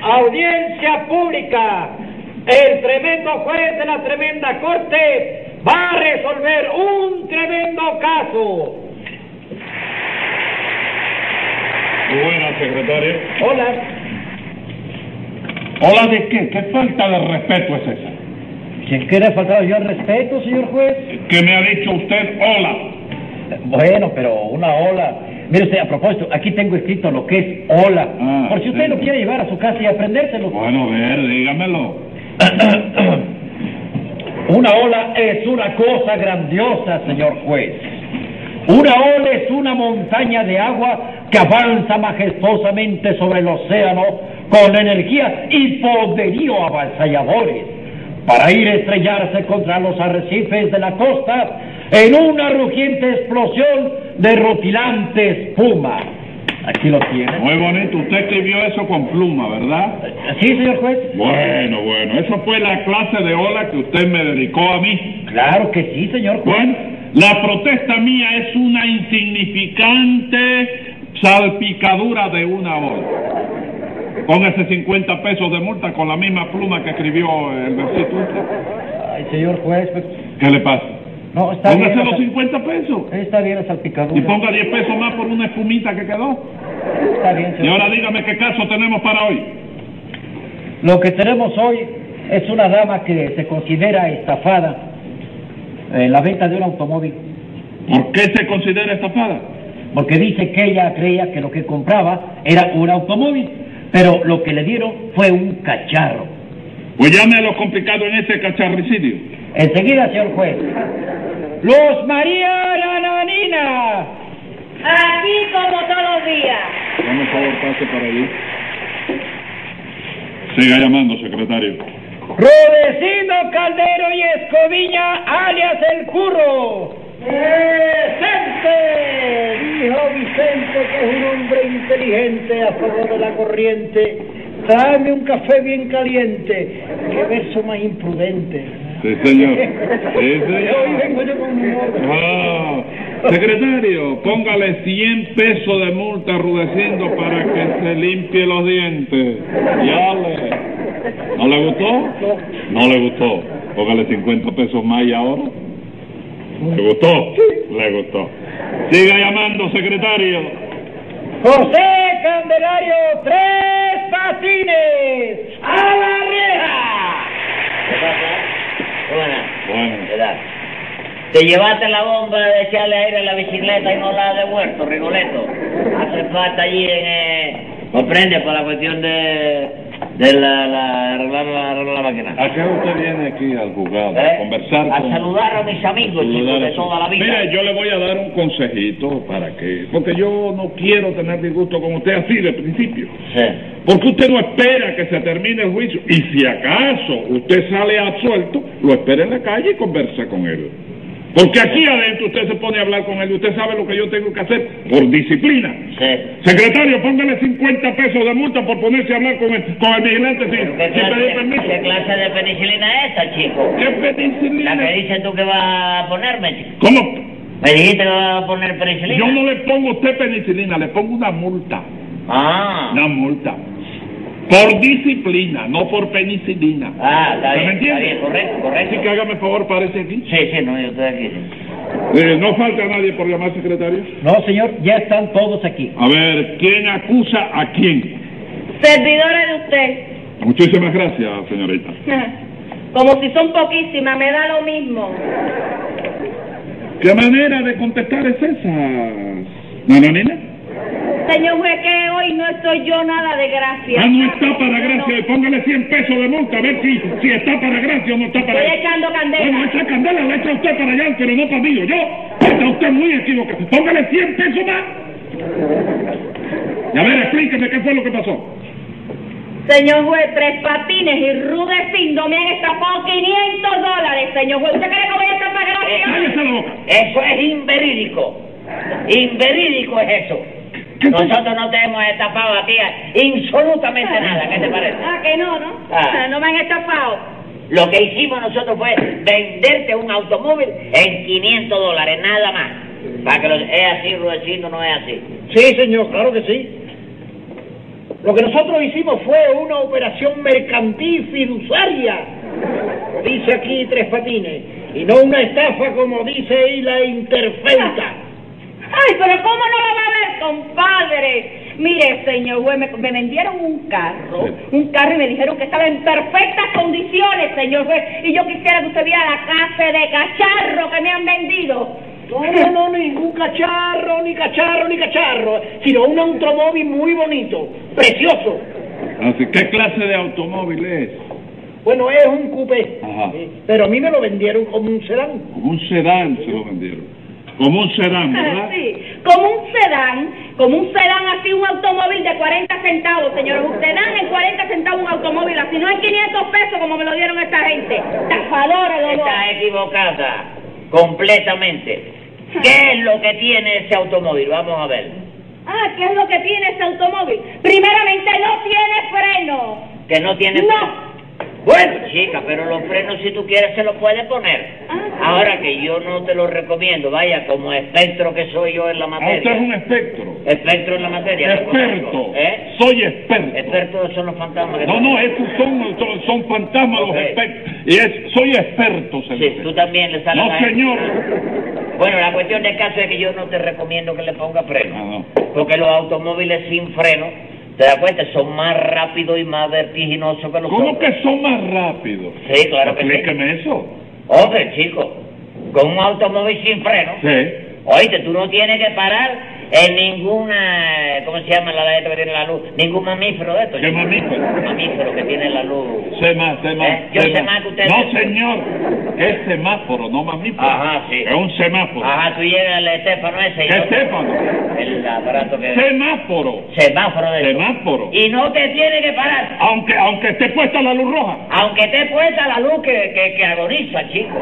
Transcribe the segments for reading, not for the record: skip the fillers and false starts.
Audiencia pública. El tremendo juez de la tremenda corte va a resolver un tremendo caso. Muy buenas, secretario. Hola. ¿Hola de qué? ¿Qué falta de respeto es esa? ¿Quién quiere faltar yo al respeto, señor juez? ¿Qué me ha dicho usted? Hola. Bueno, pero una ola. Mire usted, a propósito, aquí tengo escrito lo que es ola. Por si usted lo quiere llevar a su casa y aprendérselo. Bueno, a ver, dígamelo. Una ola es una cosa grandiosa, señor juez. Una ola es una montaña de agua que avanza majestuosamente sobre el océano con energía y poderío avasalladores para ir a estrellarse contra los arrecifes de la costa en una rugiente explosión de rutilante espuma. Aquí lo tiene. Muy bonito. Usted escribió eso con pluma, ¿verdad? Sí, señor juez. Bueno. Eso fue la clase de ola que usted me dedicó a mí. Claro que sí, señor juez. Bueno, la protesta mía es una insignificante salpicadura de una ola. Póngase 50 pesos de multa con la misma pluma que escribió el versito usted. Ay, señor juez. ¿Qué le pasa? No, está bien. Póngase los 50 pesos. Está bien la salpicadura. Y ponga 10 pesos más por una espumita que quedó. Está bien, señor. Y ahora dígame qué caso tenemos para hoy. Lo que tenemos hoy es una dama que se considera estafada en la venta de un automóvil. ¿Por qué se considera estafada? Porque dice que ella creía que lo que compraba era un automóvil, pero lo que le dieron fue un cacharro. Pues llame a lo complicado en ese cacharricidio. Enseguida, señor juez. Luz María Nananina. Aquí como todos los días. Por favor, pase para allí. Siga llamando, secretario. Rudecindo Caldero y Escoviña, alias El Curro. ¡Presente! Dijo Vicente, que es un hombre inteligente a favor de la corriente. Dame un café bien caliente. ¡Qué verso más imprudente! Sí, señor. Sí, señor. Hoy vengo yo con humor. Secretario, póngale 100 pesos de multa a Rudecindo para que se limpie los dientes. ¿No le gustó? No le gustó. Póngale 50 pesos más y ahora. ¿Le gustó? Le gustó. Siga llamando, secretario. José Candelario, 3 Patines. ¡A la reja! ¿Qué pasa? Bueno. ¿Verdad? Te llevaste la bomba de echarle aire a la bicicleta y no la has devuelto, Rigoletto. Hace falta allí comprende, por la cuestión de arreglar la máquina. ¿A qué usted viene aquí al juzgado? A conversar a con... saludar a mis amigos, chicos, de toda la vida. Mire, yo le voy a dar un consejito para que... Porque yo no quiero tener disgusto con usted así de principio. Sí. Porque usted no espera que se termine el juicio. Y si acaso usted sale absuelto, lo espera en la calle y conversa con él. Porque aquí adentro usted se pone a hablar con él y usted sabe lo que yo tengo que hacer por disciplina. Sí. Secretario, póngale 50 pesos de multa por ponerse a hablar con el vigilante sin pedir permiso. ¿Qué clase de penicilina es esa, chico? ¿Qué penicilina? La que dices tú que vas a ponerme, chico. ¿Cómo? ¿Me dijiste que vas a poner penicilina? Yo no le pongo a usted penicilina, le pongo una multa. Ah. Una multa. Por disciplina, no por penicilina. Ah, está bien. ¿Me entiende? Está bien, correcto. Así que hágame favor, parece aquí. Sí, no, yo estoy aquí. Sí. No falta nadie por llamar, secretario. No, señor, ya están todos aquí. A ver, ¿quién acusa a quién? Servidora de usted. Muchísimas gracias, señorita. Como si son poquísimas, me da lo mismo. ¿Qué manera de contestar es esa, Nananina? Señor juez, que hoy no estoy yo nada de gracia. Ah, no está para gracia. Y póngale 100 pesos de multa a ver si está para gracia o no está para Estoy gracia. echando candela. Bueno, esa candela la echa usted para allá, pero no para mí. Está usted muy equivocado. Póngale 100 pesos más. Y a ver, explíqueme qué fue lo que pasó. Señor juez, 3 Patines y Rudecindo me han estafado $500, señor juez. ¿Usted cree que voy a estafar gracia? Cállese la boca. Eso es inverídico. Inverídico es eso. Nosotros no te hemos estafado a ti absolutamente nada. ¿Qué te parece? Ah, que no. Ah. No me han estafado. Lo que hicimos nosotros fue venderte un automóvil en $500, nada más. Para que es así, Rudecindo, no es así. Sí, señor, claro que sí. Lo que nosotros hicimos fue una operación mercantil fiduciaria, dice aquí Tres Patines, y no una estafa como dice ahí la Interfenta. Ay, pero ¿cómo no lo va a ver, compadre? Mire, señor juez, me vendieron un carro y me dijeron que estaba en perfectas condiciones, señor juez, y yo quisiera que usted viera la clase de cacharro que me han vendido. No, ningún cacharro, ni cacharro, sino un automóvil muy bonito, precioso. Así, ¿qué clase de automóvil es? Bueno, es un coupé, Ajá. pero a mí me lo vendieron como un sedán. Como un sedán se lo vendieron. Como un sedán, ¿verdad? Sí, como un sedán así, un automóvil de 40 centavos, señor. Usted dan en 40 centavos un automóvil así, no en 500 pesos como me lo dieron esta gente. Estafadores los dos. Está equivocada, completamente. ¿Qué es lo que tiene ese automóvil? Vamos a ver. ¿Qué es lo que tiene ese automóvil? Primeramente, no tiene freno. ¿Que no tiene No. freno? Bueno, chica, pero los frenos si tú quieres se los puedes poner. Ahora que yo no te los recomiendo, vaya, como espectro que soy yo en la materia. Usted es un espectro. Espectro en la materia. Experto. ¿Eh? Soy experto. Expertos son los fantasmas que No, esos son fantasmas los Okay. espectros. Y soy experto, señor. Sí, tú también le sales No, a él. señor. Bueno, la cuestión del caso es que yo no te recomiendo que le ponga freno. No. Porque los automóviles sin freno, ¿te das cuenta? Son más rápidos y más vertiginosos que los ¿Cómo otros. que son más rápidos? Sí, claro que sí. Explíqueme eso. Hombre, chico, con un automóvil sin freno, Sí. oíste, tú no tienes que parar en ninguna, ¿cómo se llama la letra que tiene la luz? Ningún mamífero de estos. ¿Qué chico. mamífero? Mamífero que tiene la luz. Sé más. Yo sé más que usted. No, señor. Es semáforo, no mamífero. Ajá, sí. Es un semáforo. Ajá, tú llegas al Estéfano ese. ¿Qué Estéfano? El aparato que... Semáforo. Semáforo de eso. Semáforo. Y no te tiene que parar. Aunque esté puesta la luz roja. Aunque esté puesta la luz que agoniza, chico.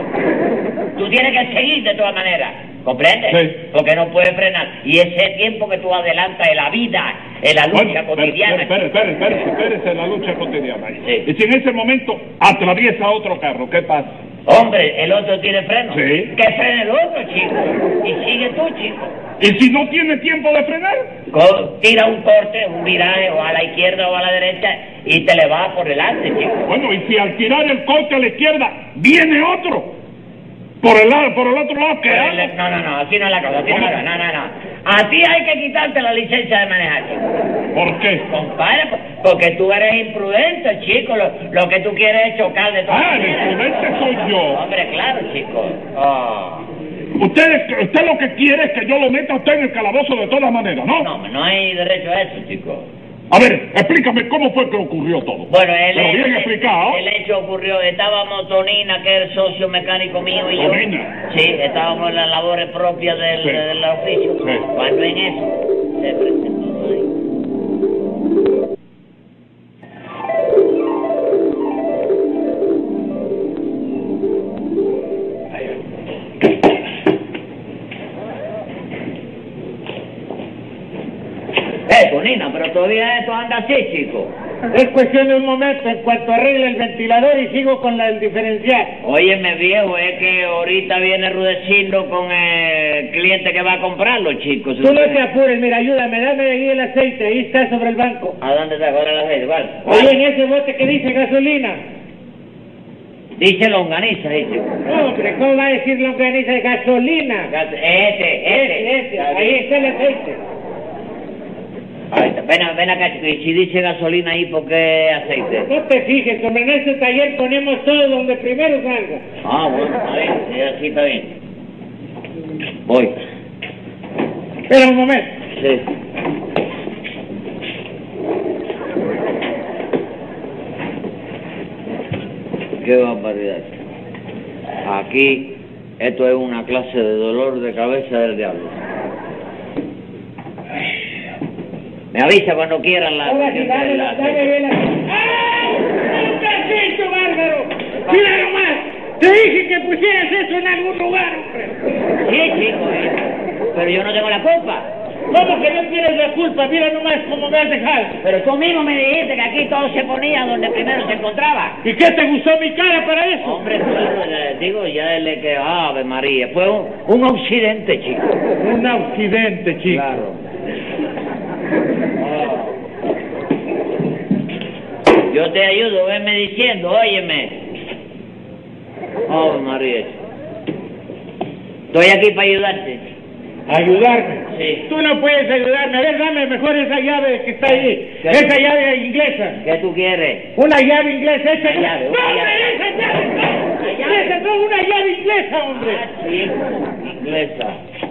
Tú tienes que seguir de todas maneras. ¿Comprendes? Sí. Porque no puedes frenar. Y ese tiempo que tú adelantas en la vida, en la lucha Bueno, cotidiana. espérese la lucha cotidiana. Sí. Y si en ese momento atraviesa otro carro, ¿qué pasa? Hombre, el otro tiene freno. Sí. Que frene el otro, chico. Y sigue tú, chico. ¿Y si no tiene tiempo de frenar? Tira un corte, un viraje, o a la izquierda o a la derecha, y te le vas por delante, chico. Bueno, y si al tirar el corte a la izquierda viene otro por el otro lado, ¿qué hago? No, así no es la cosa, así no es la cosa, no. A ti hay que quitarte la licencia de manejar, chico. ¿Por qué? Compadre, porque tú eres imprudente, chico, lo que tú quieres es chocar de todas Ah, el maneras. imprudente soy yo. Hombre, claro, chico. Oh. Usted lo que quiere es que yo lo meta a usted en el calabozo de todas maneras, ¿no? No hay derecho a eso, chico. A ver, explícame cómo fue que ocurrió todo. Bueno, Pero bien explicado. el hecho ocurrió, estábamos Tonina, que es el socio mecánico mío, y yo. ¿Tonina? Sí, estábamos en las labores propias Sí. del oficio. Sí. Cuando en eso se presentó ahí. Tonina, pero todavía esto anda así, chico. Es cuestión de un momento, en cuanto arregle el ventilador y sigo con el diferencial. Óyeme, viejo, es que ahorita viene Rudecindo con el cliente que va a comprarlo, chicos. Tú no te apures, mira, ayúdame, dame ahí el aceite, ahí está sobre el banco. ¿A dónde está ahora el aceite? ¿Cuál? Oye, en ese bote que dice gasolina. Dice longaniza, dice. No, hombre, ¿cómo va a decir longaniza de gasolina? Ese, ahí está el aceite. Ahí está. Ven acá, chico, y si dice gasolina ahí, ¿por qué aceite? No te fijes, hombre, en este taller ponemos todo donde primero salga. Ah, bueno, está bien, sí, así está bien. Voy. Espera un momento. Sí. Qué barbaridad. Aquí, esto es una clase de dolor de cabeza del diablo. Me avisa cuando quieran la... Ahora sí, dame vela. ¡Ay! ¡Un cachito, bárbaro! ¡Mira nomás! Te dije que pusieras eso en algún lugar, hombre. Sí, chico, pero yo no tengo la culpa. ¿Cómo que no tienes la culpa? Mira nomás cómo me has dejado. Pero tú mismo me dijiste que aquí todo se ponía donde primero se encontraba. ¿Y qué te gustó mi cara para eso? Hombre, digo, ya le que Ave María, fue un accidente, chico. Un accidente, chico. Claro. Yo te ayudo, venme diciendo, óyeme. Oh, María. Estoy aquí para ayudarte. ¿Ayudarme? Sí. Tú no puedes ayudarme. A ver, dame mejor esa llave que está ahí. ¿Qué? Esa llave inglesa. ¿Qué tú quieres? Una llave inglesa. Esa Una llave, una ¡No, llave. hombre, esa llave! ¡No! ¡Esa no es una llave inglesa, hombre! Ah, sí, inglesa.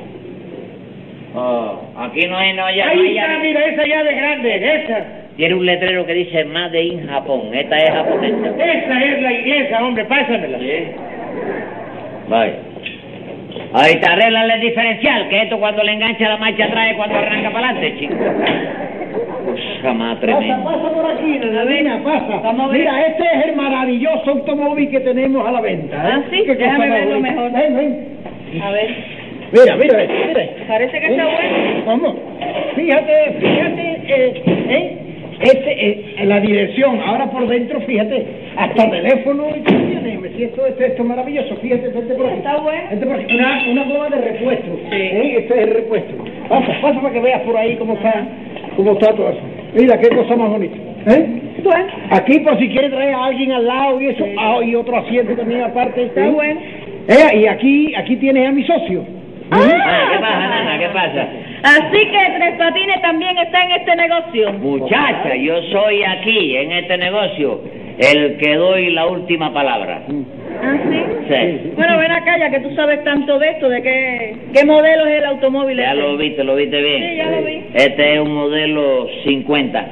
Oh, aquí no hay, Ahí está, llave. mira, esa llave grande, esa. Tiene un letrero que dice Made in Japón. Esta es japonesa. Esa es la inglesa, hombre, pásamela. Sí. Vaya. Ahí te arregla el diferencial, que esto cuando le engancha la marcha atrás es cuando arranca para adelante, chico. Cosa más tremenda. Pasa por aquí, Nananina, pasa. Vamos a ver. Mira, este es el maravilloso automóvil que tenemos a la venta. ¿eh? Ah, sí, Qué cosa déjame más verlo bonita. mejor. Ven, ven. A ver, Mira, mira esto, mira esto. parece que está bueno. ¿Cómo? Fíjate, la dirección, ahora por dentro, fíjate, hasta teléfono y todo tiene, me siento esto es maravilloso, fíjate, vente por aquí. Está bueno. Vente por aquí, una goma de repuesto, Sí. este es el repuesto. Pasa para que veas por ahí cómo está todo eso. Mira, qué cosa más bonita, Bueno, Aquí por si quieres traer a alguien al lado y eso, y otro asiento también aparte. está bueno. Y aquí tienes a mi socio. Ah, ¿qué pasa, nana? ¿Qué pasa? Así que Tres Patines también está en este negocio. Muchacha, yo soy aquí, en este negocio, el que doy la última palabra. ¿Ah, sí? Sí. Bueno, ven acá, ya que tú sabes tanto de esto, de qué modelo es el automóvil Ya este. lo viste bien. Sí, ya lo vi. Este es un modelo 50.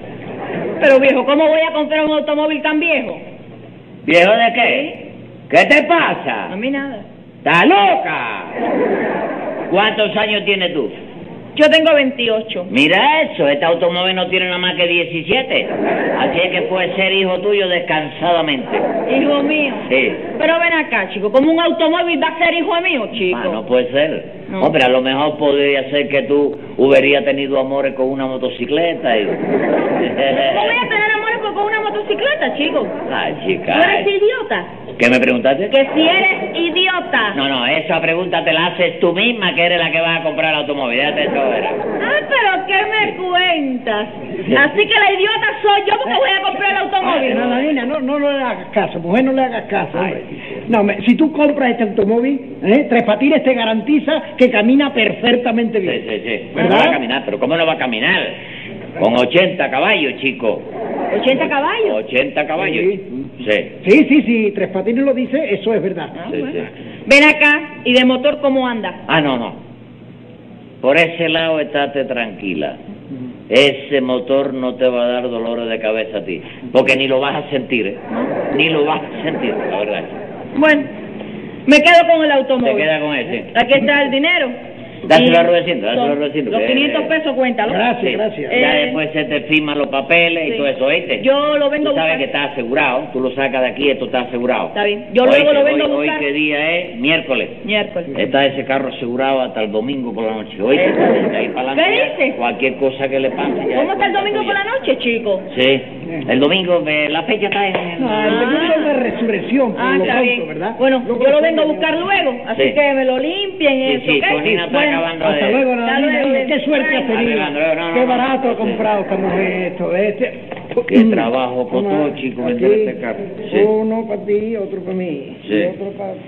Pero viejo, ¿cómo voy a comprar un automóvil tan viejo? ¿Viejo de qué? ¿Qué te pasa? A mí nada. ¡Estás loca! ¿Cuántos años tienes tú? Yo tengo 28. Mira eso, este automóvil no tiene nada más que 17. Así es que puede ser hijo tuyo descansadamente. Hijo mío. Sí. Pero ven acá, chico, ¿cómo un automóvil va a ser hijo mío, chico? Ah, no puede ser. No. Hombre, a lo mejor podría ser que tú hubieras tenido amores con una motocicleta. Y... ¿Cómo voy a tener amores con una motocicleta, chico? Ay, ¿Tú chica. eres idiota? ¿Qué me preguntaste? Que si eres idiota. No, esa pregunta te la haces tú misma, que eres la que va a comprar el automóvil. Déjate de sobera. Ah, pero ¿qué me cuentas? Así que la idiota soy yo porque voy a comprar el automóvil. Nananina, no le hagas caso, mujer, no le hagas caso, hombre. Ay. No, si tú compras este automóvil, Tres Patines te garantiza que camina perfectamente bien. Sí. ¿Verdad? No va a caminar, pero ¿cómo no va a caminar? Con 80 caballos, chico. 80 caballos. 80 caballos. Sí. Sí, Tres Patines lo dice, eso es verdad. Ah, Sí, bueno. sí. Ven acá, ¿y de motor cómo anda? Ah, no. Por ese lado estate tranquila. Ese motor no te va a dar dolores de cabeza a ti, porque ni lo vas a sentir, ¿eh? Ni lo vas a sentir, la verdad. Bueno, me quedo con el automóvil. Te queda con ese. Aquí está el dinero. Dáselo Y a Rudecindo, dáselo a son Rudecindo, Los que- 500 pesos, cuéntalo. Gracias, Sí. gracias. Ya Eh, después se te firman los papeles sí. y todo eso, ¿oíste? Yo lo vengo Tú a sabes buscar. que está asegurado, tú lo sacas de aquí, esto está asegurado. Está bien. Yo luego lo vengo a Hoy buscar. qué día es, miércoles. Miércoles. Está ese carro asegurado hasta el domingo por la noche, ¿oíste? De ahí para adelante, ¿Qué dices? cualquier cosa que le pase. ya ¿Cómo es está el cuenta domingo tuya. por la noche, chico? Sí, el domingo, la fecha está en... Ah, el domingo de resurrección, por Ah, lo está pronto, bien. ¿verdad? Bueno, Luego yo lo después vengo a me- buscar luego, así Sí. que me lo limpien Sí, eso, sí, ¿ok? Tonina está Bueno, acabando Hasta de... luego, Hasta Nananina. luego. Qué suerte has Ay, tenido. Alejandro, no, Qué no, barato no, ha comprado esta mujer esto. Qué trabajo costó, Toma, chico, aquí, vender este carro. Sí. Uno para ti, otro para mí. Sí. Y otro para ti.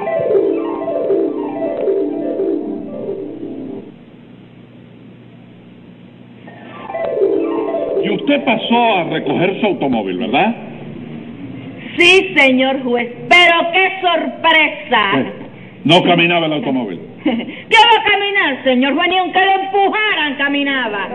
Y usted pasó a recoger su automóvil, ¿verdad? Sí, señor juez, pero qué sorpresa. No caminaba el automóvil. ¿Qué va a caminar, señor juez? Ni aunque lo empujaran, caminaba.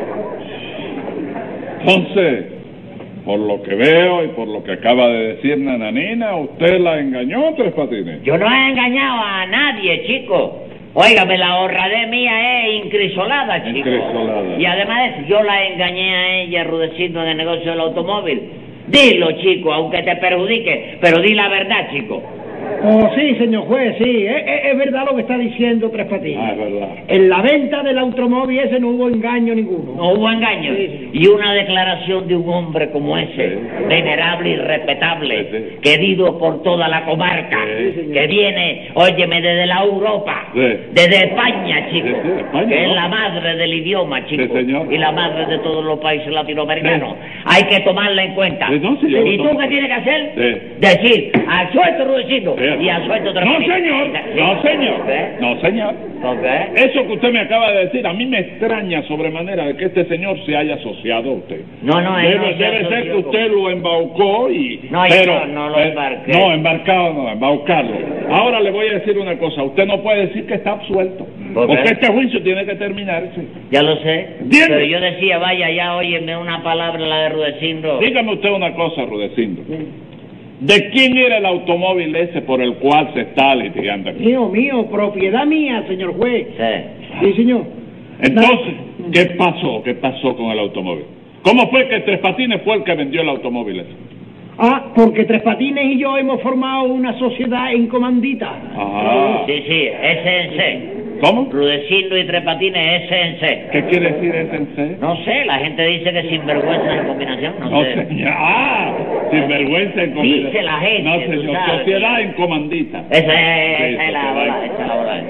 Entonces, por lo que veo y por lo que acaba de decir Nananina, usted la engañó, Tres Patines. Yo no he engañado a nadie, chico. Óigame, la honradez mía es incrisolada, chico. Incrisolada. Y además de eso, yo la engañé a ella, Rudecindo, en el negocio del automóvil. Dilo, chico, aunque te perjudique, pero di la verdad, chico. Oh, sí, señor juez, sí. Es verdad lo que está diciendo Tres Patines. Ah, es verdad. En la venta del automóvil ese no hubo engaño ninguno. No hubo engaño. Sí. Y una declaración de un hombre como ese, Sí. venerable y respetable, Sí, sí. querido por toda la comarca, Sí, señor. que viene, óyeme, desde la Europa, Sí. desde España, chico, Sí, sí, España, que es ¿no? la madre del idioma, chico, Sí, señor. y la madre de todos los países latinoamericanos. hay que tomarla en cuenta. Sí, no, sí, yo ¿Y lo tú tomo. qué tienes que hacer? Sí. Decir, al suelto Rudecindo Sí. y al suelto No, Trapatines. señor. No, señor. ¿Qué? No, señor. ¿Por qué? Eso que usted me acaba de decir, a mí me extraña sobremanera de que este señor se haya asociado a usted. No, no, él no se Debe ser que asoció usted lo embaucó y... No, yo pero, no lo embarqué. No, embarcado no, embaucarlo. Ahora le voy a decir una cosa, usted no puede decir que está absuelto. ¿Por qué? Porque este juicio tiene que terminarse. Ya lo sé. ¿Entiende? Pero yo decía, vaya, ya óyeme una palabra, la de Rudecindo. Dígame usted una cosa, Rudecindo. ¿De quién era el automóvil ese por el cual se está litigando aquí? Mío, propiedad mía, señor juez. Sí. Sí, señor. Entonces, ¿qué pasó? ¿Qué pasó con el automóvil? ¿Cómo fue que Tres Patines fue el que vendió el automóvil ese? Porque Tres Patines y yo hemos formado una sociedad en comandita. Ah. Sí, SNC. ¿Cómo? Rudecindo y Tres Patines, SNC. ¿Qué quiere decir ese? No sé, la gente dice que sinvergüenza en combinación, no sé. señor. Ah, sinvergüenza en combinación. Dice la gente, No, tú señor, sabes. sociedad en comandita. Esa Sí, es la sociedad. bola, esa es la bola.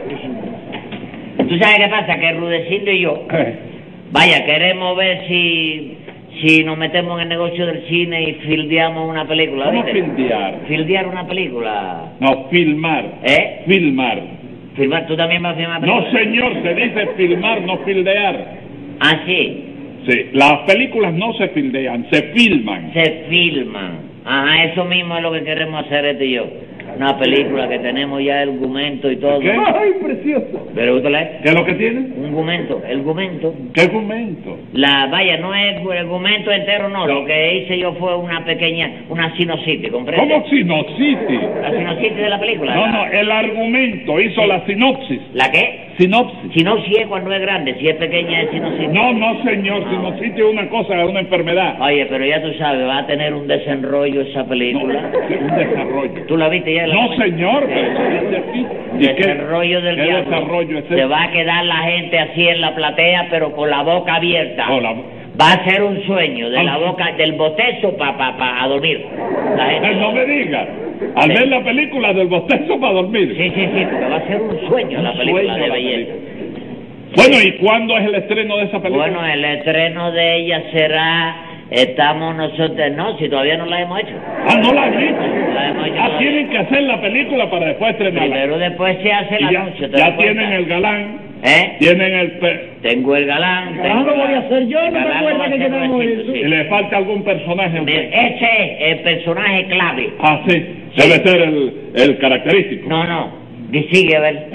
¿Tú sabes qué pasa? Que Rudecindo y yo, vaya, queremos ver si nos metemos en el negocio del cine y fildeamos una película. ¿Cómo ¿viste? fildear? Fildear una película. No, filmar. ¿Eh? Filmar. Filmar, ¿tú también vas a filmar No, películas? señor, se dice filmar, no fildear. Ah, sí, Sí, las películas no se fildean, se filman. se filman. Ajá, eso mismo es lo que queremos hacer este y yo. Una película que tenemos ya el argumento y todo. ¿Qué? ¡Ay, precioso! ¿Pero usted lee? ¿Qué es lo que tiene? Un argumento, el argumento. ¿Qué argumento? Vaya, no es el argumento entero, no. Lo que hice yo fue una sinopsis, ¿comprende? ¿Cómo sinopsis? La sinopsis de la película. No, no, el argumento hizo la sinopsis. ¿La qué? Sinopsis. Sinopsis es cuando es grande, si es pequeña es sinopsis. No, no, señor, sinopsis es una cosa, es una enfermedad. Oye, pero ya tú sabes, va a tener un desenrollo esa No, película. un desarrollo. ¿Tú la viste ya? No, señor, pero eso dice aquí. ¿Y qué- Desarrollo del ¿Qué diablo. desarrollo es Se ese? va a quedar la gente así en la platea, pero con la boca abierta. Hola. Va a ser un sueño de la Ah. boca, del bostezo a dormir. La gente... No me diga. Al ver la película del bostezo para dormir. Sí, porque va a ser un sueño la Un película sueño de la belleza. película. Bueno, ¿y cuándo es el estreno de esa película? Bueno, el estreno de ella será, estamos nosotros, no, si todavía no la hemos hecho. Ah, no la han hecho. La hemos hecho Ah, todavía. tienen que hacer la película para después estrenarla. Primero después se hace el Y ya, anuncio. ¿te ya das cuenta? tienen el galán, ¿Eh? tienen el... Tengo el galán. Ah, tengo lo voy a hacer yo, el no me galán acuerdo lo va a que hacer quedamos Rudecindo, eso. sí. Y le falta algún personaje. a Mira, usted. ese es el personaje clave. Ah, sí. Debe ser el característico. No. Y sigue a ver.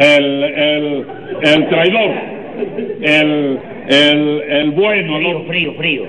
El traidor. El bueno, ¿no? Frío.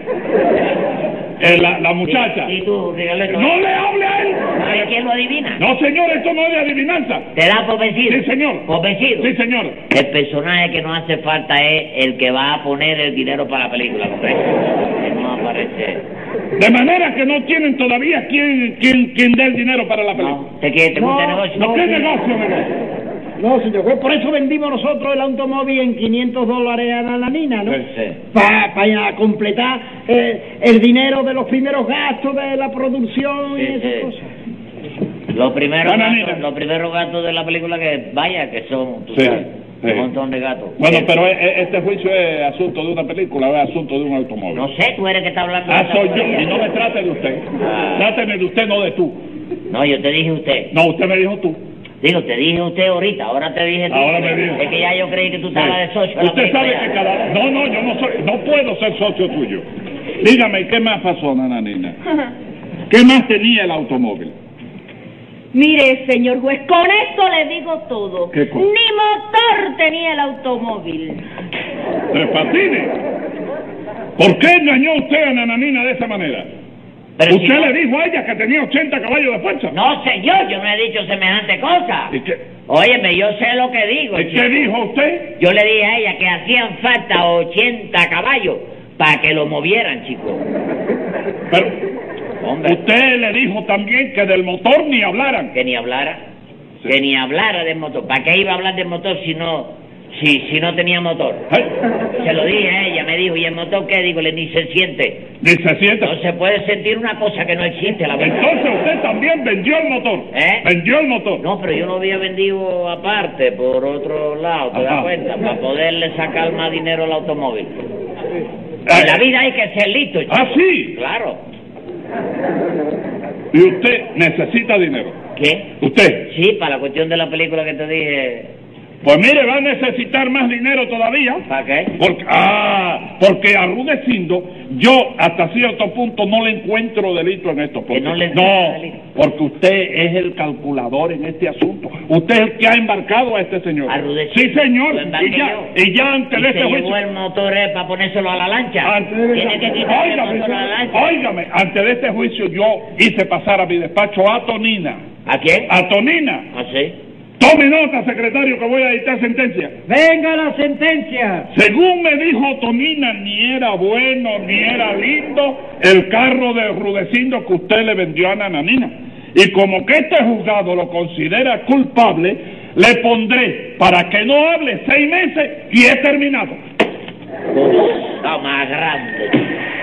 La muchacha. Sí, tú, Rigoletto. ¡No le hable a él! ¿Sabes quién lo adivina? No, señor, esto no es de adivinanza. ¿Te da por vencido? Sí, señor. ¿Por vencido? Sí, señor. El personaje que nos hace falta es el que va a poner el dinero para la película, ¿correcto? Que no aparece. De manera que no tienen todavía quién dé el dinero para la película. No, ¿te gusta el negocio? No, ¿qué negocio? No, señor juez, por eso vendimos nosotros el automóvil en $500 a la nanina, ¿no? Sí. Para completar el dinero de los primeros gastos de la producción y Sí, esas sí. cosas. Los primeros Nananina. gastos de la película que vaya, que son, tú Sí, sabes, sí. un montón de gatos. Bueno, pero este juicio es asunto de una película, es asunto de un automóvil. No sé, tú eres que está hablando de Ah, esta soy yo, porquería. y no me trate de usted. Ah. Tráteme de usted, no de tú. No, yo te dije usted. No, usted me dijo tú. Digo, te dije usted ahorita, ahora te dije tú. Ahora me dijo. Es que ya yo creí que tú estabas de socio. en la Usted sabe película que ya. cada... No, yo no soy... No puedo ser socio tuyo. Dígame, ¿qué más pasó, nananina? ¿Qué más tenía el automóvil? Mire, señor juez, con esto le digo todo. ¿Qué cosa? Ni motor tenía el automóvil. Tres Patines. ¿Por qué engañó usted a nananina de esa manera? Pero si ¿Usted no- le dijo a ella que tenía 80 caballos de fuerza? No, señor, yo no he dicho semejante cosa. ¿Y qué, Óyeme, yo sé lo que digo. ¿y qué dijo usted? Yo le dije a ella que hacían falta 80 caballos para que lo movieran, chico. Pero Hombre, usted le dijo también que del motor ni hablaran. que ni hablara. Sí. Que ni hablara del motor. ¿Para qué iba a hablar del motor si no tenía motor? Ay, Se lo dije a ella, me dijo, ¿y el motor qué? Digo, ni se siente. ni se sienta. No se puede sentir una cosa que no existe, la verdad. Entonces usted también vendió el motor. ¿Eh? Vendió el motor. No, pero yo lo había vendido aparte, por otro lado, ¿te Ajá. das cuenta? Para poderle sacar más dinero al automóvil. En la vida hay que ser listo, chico. ¿Ah, sí? Claro. Y usted necesita dinero. ¿Qué? ¿Usted? Sí, para la cuestión de la película que te dije. Pues mire, va a necesitar más dinero todavía. ¿Para qué? Porque a Rudecindo, yo hasta cierto punto no le encuentro delito en esto. Porque, no le encuentra delito. Porque usted es el calculador en este asunto. Usted es el que ha embarcado a este señor. ¿A Rudecindo? Sí, señor. Lo embarqué Y ya antes de este se juicio. llevó el motor para ponérselo a la lancha. Óigame, Tiene que quitarle el motor a la lancha. óigame, antes de este juicio yo hice pasar a mi despacho a Tonina. ¿A quién? A Tonina. ¿Ah, sí? Tome nota, secretario, que voy a dictar sentencia. Venga la sentencia. Según me dijo Tonina, ni era bueno ni era lindo el carro de Rudecindo que usted le vendió a Nananina. Y como que este juzgado lo considera culpable, le pondré, para que no hable, 6 meses y he terminado. Cosa más grande.